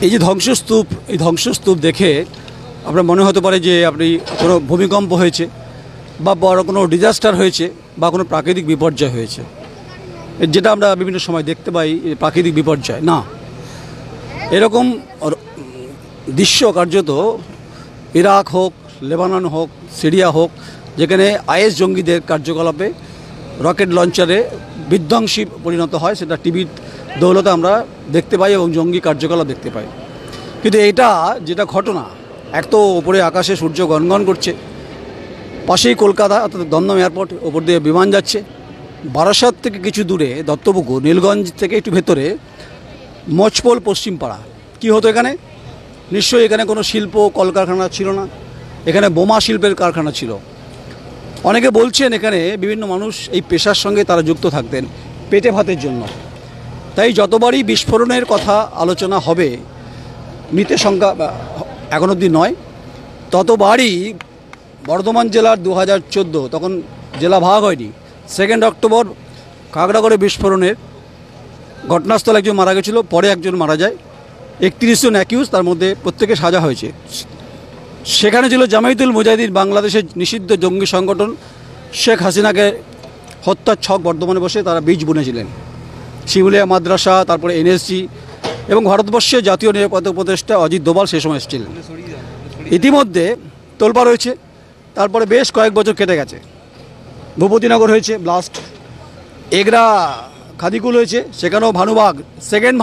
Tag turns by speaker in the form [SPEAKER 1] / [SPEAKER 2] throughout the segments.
[SPEAKER 1] এই যে ধ্বংসস্তূপ, এই ধ্বংসস্তূপ দেখে আপনার মনে হতে পারে যে আপনি কোনো ভূমিকম্প হয়েছে বা বড় কোনো ডিজাস্টার হয়েছে বা কোনো প্রাকৃতিক বিপর্যয় হয়েছে, যেটা আমরা বিভিন্ন সময় দেখতে পাই প্রাকৃতিক বিপর্যয়। না, এরকম দৃশ্য কার্যত ইরাক হোক, লেবানন হোক, সিরিয়া হোক, যেখানে আইএস জঙ্গিদের কার্যকলাপে রকেট লঞ্চারে বিধ্বংসী পরিণত হয়, সেটা টিভির দৌলতে আমরা দেখতে পাই এবং জঙ্গি কার্যকলাপ দেখতে পাই। কিন্তু এটা যেটা ঘটনা, এক তো ওপরে আকাশে সূর্য গনগন করছে, পাশেই কলকাতা অর্থাৎ দমদম এয়ারপোর্ট, ওপর দিয়ে বিমান যাচ্ছে। বারাসাত থেকে কিছু দূরে দত্তপুকুর, নীলগঞ্জ থেকে একটু ভেতরে মচপোল পশ্চিমপাড়া। কি হতো এখানে? নিশ্চয়ই এখানে কোনো শিল্প কলকারখানা ছিল না, এখানে বোমা শিল্পের কারখানা ছিল। অনেকে বলছেন এখানে বিভিন্ন মানুষ এই পেশার সঙ্গে তারা যুক্ত থাকতেন পেটে ভাতের জন্য। তাই যতবারই বিস্ফোরণের কথা আলোচনা হবে, মৃতের সংখ্যা এখন অবধি নয়, ততবারই বর্ধমান জেলার 2014, তখন জেলা ভাগ হয়নি, 2 অক্টোবর খাগড়াগড়ে বিস্ফোরণের ঘটনাস্থলে একজন মারা গেছিলো, পরে একজন মারা যায়, 31 জন অ্যাকিউজ, তার মধ্যে প্রত্যেকে সাজা হয়েছে। সেখানে ছিল জামায়াতুল মুজাহিদিন, বাংলাদেশের নিষিদ্ধ জঙ্গি সংগঠন। শেখ হাসিনাকে হত্যার ছক বর্ধমানে বসে তারা বীজ বুনেছিলেন। শিমুলিয়া মাদ্রাসা, তারপরে এনএসজি এবং ভারতবর্ষের জাতীয় নিরাপত্তা উপদেষ্টা অজিত দোভাল সে সময় এসেছিলেন। ইতিমধ্যে তোলপাড় হয়েছে, তারপরে বেশ কয়েক বছর কেটে গেছে। ভূপতিনগর হয়েছে ব্লাস্ট, এগরা খাদিকুল হয়েছে, সেখানেও ভানুবাগ, সেকেন্ড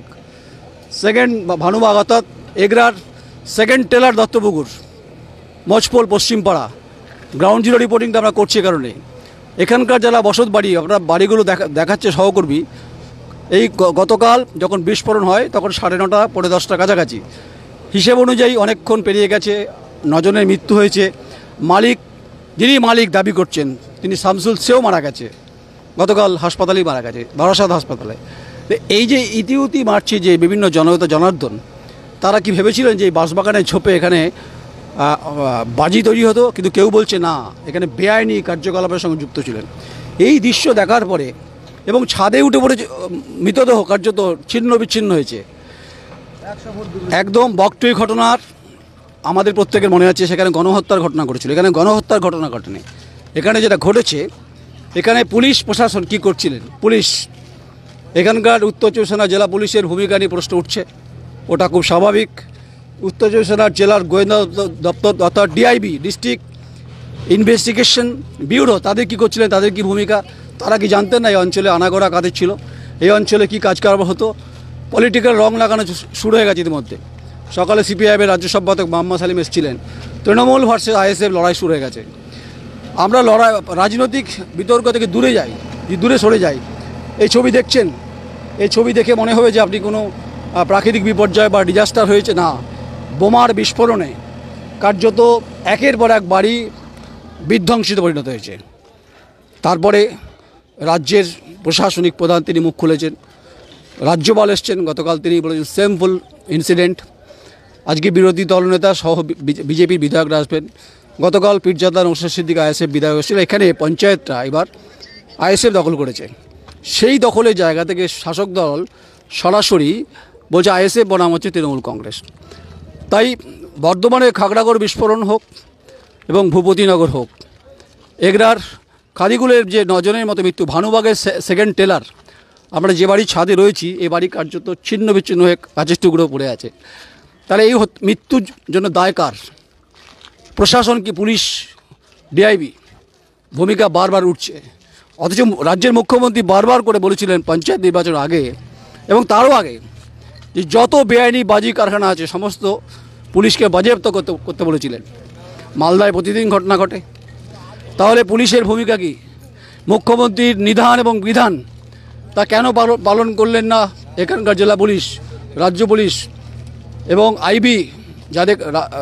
[SPEAKER 1] ভানুবাগ অর্থাৎ এগরার সেকেন্ড টেলার দত্তপুকুর, মচপোল পশ্চিমপাড়া। গ্রাউন্ড জিরো রিপোর্টিংটা আমরা করছি কারণে এখানকার যারা বসত বাড়ি, আপনার বাড়িগুলো দেখাচ্ছে সহকর্মী। এই গতকাল যখন বিস্ফোরণ হয় তখন 9:30 পৌনে 10টার কাছাকাছি, হিসেব অনুযায়ী অনেকক্ষণ পেরিয়ে গেছে, 9 জনের মৃত্যু হয়েছে। যিনি মালিক দাবি করছেন তিনি শামসুল, সেও মারা গেছে, গতকাল হাসপাতালেই মারা গেছে, বারাসাত হাসপাতালে। এই যে ইতিউতি মারছে যে বিভিন্ন জনার্দন, তারা কি ভেবেছিলেন যে এই বাঁশবাগানের ঝোপে এখানে বাজি তৈরি হতো? কিন্তু কেউ বলছে না, এখানে বেআইনি কার্যকলাপের সঙ্গে যুক্ত ছিলেন। এই দৃশ্য দেখার পরে এবং ছাদে উঠে পড়ে মৃতদেহ কার্যত ছিন্ন বিচ্ছিন্ন হয়েছে। একদম বকটুই ঘটনার আমাদের প্রত্যেকের মনে আছে, সেখানে গণহত্যার ঘটনা ঘটেছিল। এখানে গণহত্যার ঘটনা ঘটেনি, এখানে যেটা ঘটেছে, এখানে পুলিশ প্রশাসন কি করছিলেন? পুলিশ, এখানকার উত্তর চব্বিশ পরগনা জেলা পুলিশের ভূমিকা নিয়ে প্রশ্ন উঠছে, ওটা খুব স্বাভাবিক। উত্তর চব্বিশ পরগনা জেলার গোয়েন্দা দপ্তর অর্থাৎ ডিআইবি, ডিস্ট্রিক্ট ইনভেস্টিগেশন ব্যুরো, তাদের কী করছিলেন, তাদের কি ভূমিকা? তারা কি জানতেন না এই অঞ্চলে আনাগোড়া কাদের ছিল, এই অঞ্চলে কী কাজ কারবার হতো? পলিটিক্যাল রং লাগানো শুরু হয়ে গেছে ইতিমধ্যে। সকালে সিপিআইএমের রাজ্য সম্পাদক মোহাম্মদ সালিম এসেছিলেন, তৃণমূল ভার্সেস আইএসএফ লড়াই শুরু হয়ে গেছে। আমরা রাজনৈতিক বিতর্ক থেকে দূরে সরে যাই। এই ছবি দেখছেন, এই ছবি দেখে মনে হবে যে আপনি কোনো প্রাকৃতিক বিপর্যয় বা ডিজাস্টার হয়েছে। না, বোমার বিস্ফোরণে কার্যত একের পর এক বাড়ি বিধ্বংসিত পরিণত হয়েছে। তারপরে রাজ্যের প্রশাসনিক প্রধান তিনি মুখ খুলেছেন, রাজ্যপাল এসছেন, গতকাল তিনি বলেছেন সেমফুল ইনসিডেন্ট। আজকে বিরোধী দলনেতা সহ বিজেপির বিধায়করা আসবেন। গতকাল পীরজাদা নওশাদ সিদ্দিক আইএসএফ বিধায়ক এসেছিল। এখানে পঞ্চায়েতটা এবার আইএসএফ দখল করেছে। সেই দখলের জায়গা থেকে শাসক দল সরাসরি বলছে আইএসএফ বনাম হচ্ছে তৃণমূল কংগ্রেস। তাই বর্ধমানে খাগড়াগড় বিস্ফোরণ হোক এবং ভূপতিনগর হোক, এগরার খাদিকুলের যে 9 জনের মতো মৃত্যু, ভানুবাগের সেকেন্ড টেলার, আমরা যে বাড়ির ছাদে রয়েছি এই বাড়ি কার্যত ছিন্ন বিচ্ছিন্ন হয়ে কাচের টুকরো পড়ে আছে। তাহলে এই মৃত্যুর জন্য দায় কার? প্রশাসন কি, পুলিশ, ডিআইবি? ভূমিকা বারবার উঠছে। অথচ রাজ্যের মুখ্যমন্ত্রী বারবার করে বলেছিলেন পঞ্চায়েত নির্বাচনের আগে এবং তারও আগে যে যত বেআইনি বাজি কারখানা আছে সমস্ত পুলিশকে বাজেয়াপ্ত করতে বলেছিলেন। মালদায় প্রতিদিন ঘটনা ঘটে। তাহলে পুলিশের ভূমিকা কি? মুখ্যমন্ত্রীর নিধান এবং বিধান তা কেন পালন করলেন না এখানকার জেলা পুলিশ, রাজ্য পুলিশ এবং আইবি? যাদের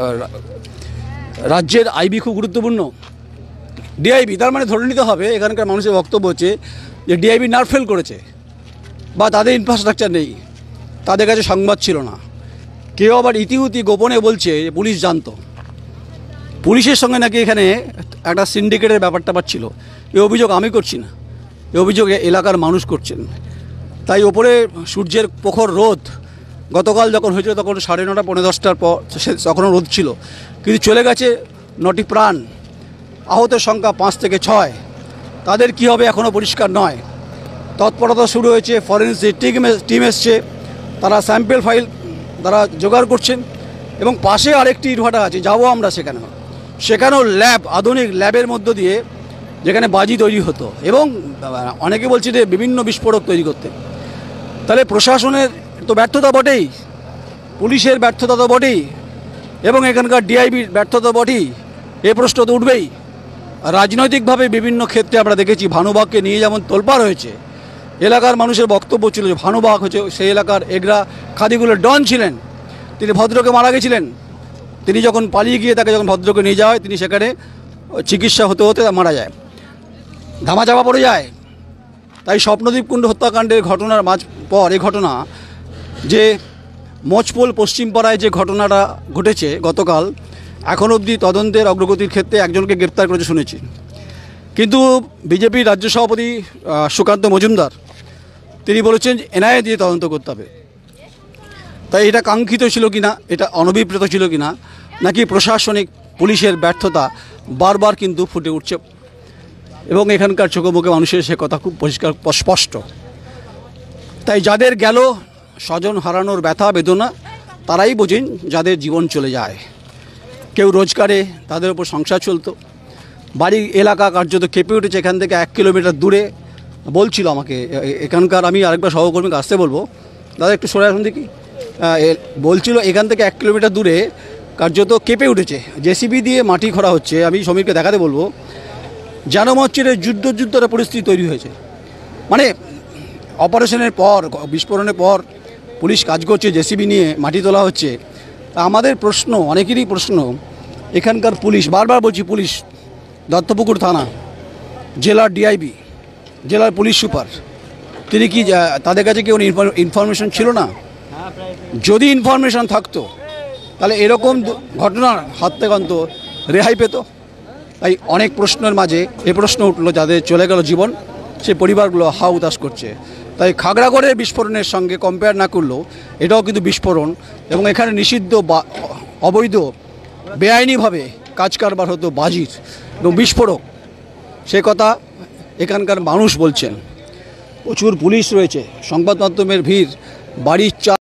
[SPEAKER 1] রাজ্যের আইবি খুব গুরুত্বপূর্ণ, ডিআইবি, তার মানে ধরে নিতে হবে এখানকার মানুষের বক্তব্য হচ্ছে যে ডিআইবি নারফেল করেছে বা তাদের ইনফ্রাস্ট্রাকচার নেই, তাদের কাছে সংবাদ ছিল না। কেউ আবার ইতিউতি গোপনে বলছে যে পুলিশ জানতো, পুলিশের সঙ্গে নাকি এখানে একটা সিন্ডিকেটের ব্যাপারটা ছিল। এই অভিযোগ আমি করছি না, এই অভিযোগ এলাকার মানুষ করছেন। তাই ওপরে সূর্যের প্রখর রোদ গতকাল যখন হয়েছিল তখন 9:30 পৌনে 10টার পর তখনও রোদ ছিল, কিন্তু চলে গেছে 9টি প্রাণ। আহতের সংখ্যা 5 থেকে 6। তাদের কি হবে এখনও পরিষ্কার নয়। তৎপরতা শুরু হয়েছে, ফরেন্সিক টিম এসছে, তারা স্যাম্পেল ফাইল তারা জোগাড় করছেন। এবং পাশে আরেকটি ইটভাটা আছে, যাবো আমরা সেখানেও ল্যাব, আধুনিক ল্যাবের মধ্য দিয়ে যেখানে বাজি তৈরি হতো, এবং অনেকে বলছে যে বিভিন্ন বিস্ফোরক তৈরি করতে। তাহলে প্রশাসনের তো ব্যর্থতা বটেই, পুলিশের ব্যর্থতা তো বটেই, এবং এখানকার ডিআইবির ব্যর্থতা বটেই। এ প্রশ্ন তো উঠবেই। রাজনৈতিকভাবে বিভিন্ন ক্ষেত্রে আমরা দেখেছি ভানুবাগকে নিয়ে যেমন তোলপাড় হয়েছে, এলাকার মানুষের বক্তব্য ছিল যে ভানুবাগ হচ্ছে সেই এলাকার এগরা খাদিগুলোর ডন ছিলেন, তিনি ভদ্রকে মারা গেছিলেন। তিনি যখন পালিয়ে গিয়ে তাকে যখন ভদ্রকে নিয়ে যাওয়া হয়, তিনি সেখানে চিকিৎসা হতে হতে মারা যায়, ধামাচাপা পড়ে যায়। তাই স্বপ্নদ্বীপ কুণ্ড হত্যাকাণ্ডের ঘটনার পর এই ঘটনা যে মোচপোল পশ্চিমপাড়ায় যে ঘটনাটা ঘটেছে গতকাল, এখন অবধি তদন্তের অগ্রগতির ক্ষেত্রে একজনকে গ্রেপ্তার করেছে শুনেছি, কিন্তু বিজেপির রাজ্য সভাপতি সুকান্ত মজুমদার তিনি বলেছেন এনআইএ দিয়ে তদন্ত করতে হবে। তাই এটা কাঙ্ক্ষিত ছিল কিনা, এটা অনভিপ্রেত ছিল কিনা, নাকি প্রশাসনিক পুলিশের ব্যর্থতা বারবার কিন্তু ফুটে উঠছে, এবং এখানকার চোখে মুখে মানুষের সে কথা খুব পরিষ্কার স্পষ্ট। তাই যাদের গেল স্বজন হারানোর ব্যথা বেদনা তারাই বোঝেন যাদের জীবন চলে যায়। কেউ রোজগারে তাদের উপর সংসার চলতো, বাড়ি এলাকা কার্যত কেঁপে উঠেছে। এখান থেকে 1 কিলোমিটার দূরে বলছিল আমাকে এখানকার, আমি আরেকবার সহকর্মীকে আসতে বলবো, দাদা একটু সরে আসুন দেখি, বলছিল এখান থেকে 1 কিলোমিটার দূরে কার্যত কেঁপে উঠেছে, জেসিবি দিয়ে মাটি খোঁড়া হচ্ছে। আমি সমীরকে দেখাতে বলবো, যেন মচ্ছির যুদ্ধের পরিস্থিতি তৈরি হয়েছে। মানে অপারেশনের পর, বিস্ফোরণের পর পুলিশ কাজ করছে, জেসিবি নিয়ে মাটি তোলা হচ্ছে। আমাদের প্রশ্ন, অনেকেরই প্রশ্ন, এখানকার পুলিশ, বারবার বলছি পুলিশ, দত্তপুকুর থানা, জেলার ডিআইবি, জেলার পুলিশ সুপার, তিনি কি তাদের কাছে কি কোনো ইনফরমেশন ছিল না? যদি ইনফরমেশন থাকতো তাহলে এরকম ঘটনার হাত থেকে অন্ত রেহাই পেত। তাই অনেক প্রশ্নের মাঝে এ প্রশ্ন উঠলো, যাদের চলে গেল জীবন সে পরিবারগুলো হা উদাস করছে। তাই খাগড়াগড়ের বিস্ফোরণের সঙ্গে কম্পেয়ার না করলেও এটাও কিন্তু বিস্ফোরণ, এবং এখানে নিষিদ্ধ অবৈধ বেআইনিভাবে কাজ কারবার হতো বাজির এবং বিস্ফোরক, সে কথা এখানকার মানুষ বলছেন। প্রচুর পুলিশ রয়েছে, সংবাদ মাধ্যমের ভিড়, বাড়ির